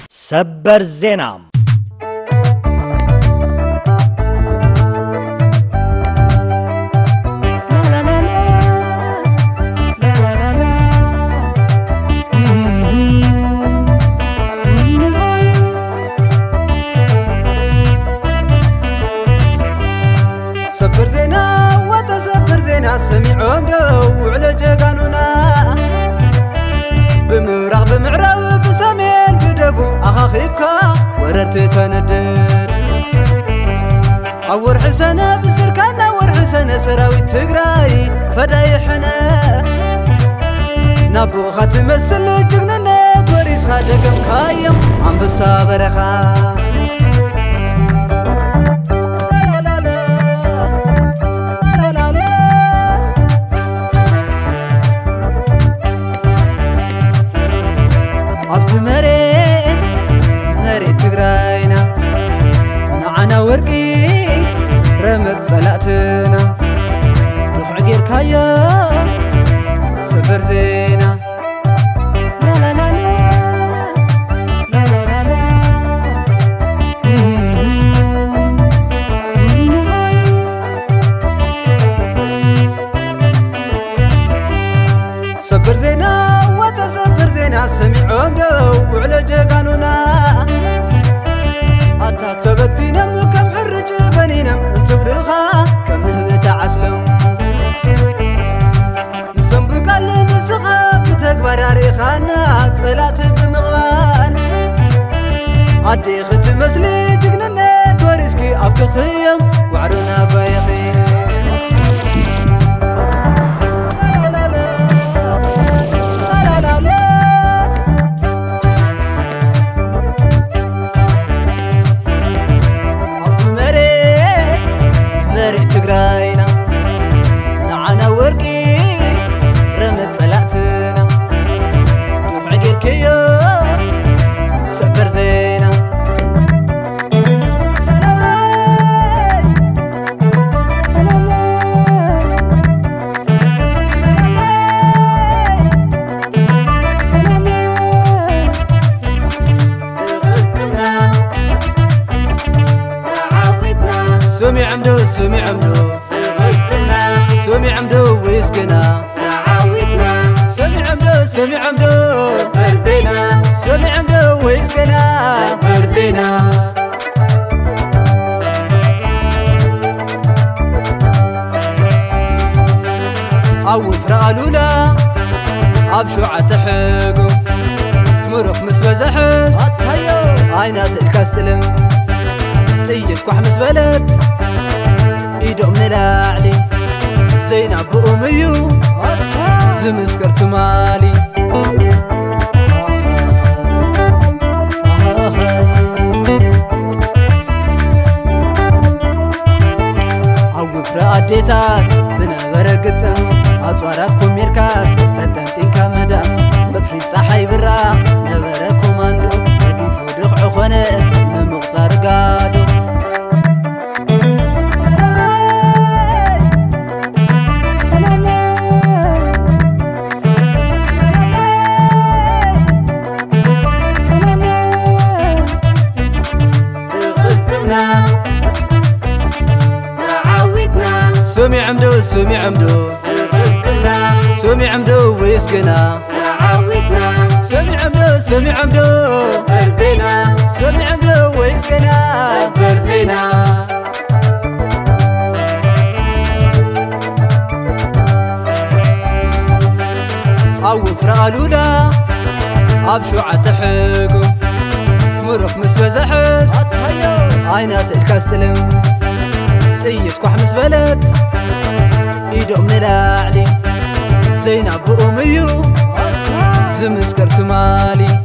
سبر زينة سبر زينة وتسبر زينة سمعهم دو على جيغانونا بمراغ بمعرب بسمين بدبو أخاخيبكا وررت تندد أور حسنة بسركانا ور حسنة سراوي تقراي فدايحنا نابو خاتمسل جغننت وريس خادقم كايم عم بسابرخا ورقي رمت صلاتنا روح غير كايا سبر زينة لا لا لا لا لا لا لا سبر زينة وتسبر زينة سمعهم دو على جيغانونا أتا تبتينا كم حرج بنينا تبلغها كم نهبت عسلم نسنبك اللي نسخة بتكبر عريخانا صلاة بمغوان عدي خت مسلي جقننت وريسكي أبك خيم وعرونا بايخي تقراينا نعنا ورقي رمت صلاتنا دوح عقير كيو سبر زينة سمي عمدو سمي عمدو سمي عمدو ويسكنا تعاودنا سمي عمدو سمي عمدو سبر زينة سمي عمدو ويسكنا سبر زينة أو فرالولا أبشو عتحقو مروح مسبزحس عينات الكاستلم طيت كوحمس بلد ايدو من الأعلي زينب بأميو زمسكرت مالي عوف رأديتات زنبر قدم أصواراتكم يركاس تتنتين كمدام بفريد صحي برا نبركم اندو تقيفو دخعو خنق نمغصار قادو سمي عمدو سمي عمدو سمي عمدو ويسكنا تعاودنا سمي عمدو سمي عمدو سبر زينة سمي عمدو ويسكنا سبر زينة أو فرالولا أبشو عتحقو مروح مسبزحس عينات الكاستلم طيت كوحمس بلد ايدو من الأعلي زينب بأميو زمسكرت مالي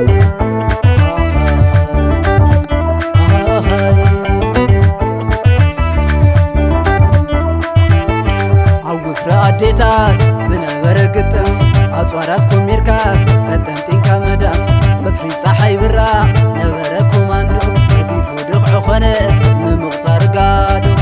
عوف رأديتات زنبر قدم أصواراتكم يركاس تتنتين كمدام بفريد صحي برا نبركم اندو تقيفو دخعو خنق نمغصار قادو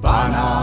ባና